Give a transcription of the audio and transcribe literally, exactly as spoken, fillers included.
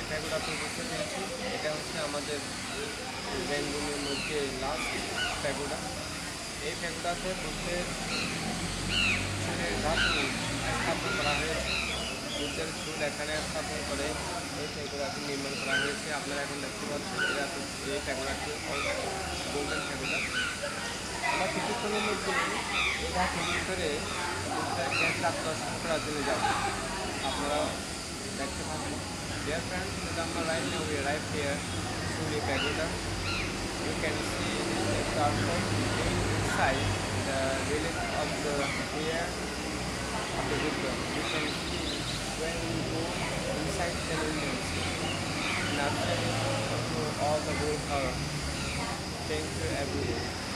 প্যাগোডাতে বসে পেয়েছি। এটা হচ্ছে আমাদের ব্যাঙ্গনের মধ্যে লাস্ট প্যাগোডা। এই প্যাগোডাতে বুদ্ধের চুলের ধাতু স্থাপন করা হয়েছে। বুদ্ধের চুল এখানে স্থাপন করে এই প্যাগোডাটি নির্মাণ করা হয়েছে। আপনারা এখন দেখতে পাচ্ছেন এটা এই প্যাগোডাটি গোল্ডেন প্যাগোডা। আমরা কিছুক্ষণের মধ্যে এই ধাতুর ভিতরে বুদ্ধের জ্ঞান দর্শন করার জন্য যাব। আপনারা দেখতে পাচ্ছেন। Dear friends, remember right now we arrived here, Chuli Pagoda. You can see the carpet inside the relief of the hair of the Buddha. You can see when we go inside the windows. And after you all the world are. Thank you everyone.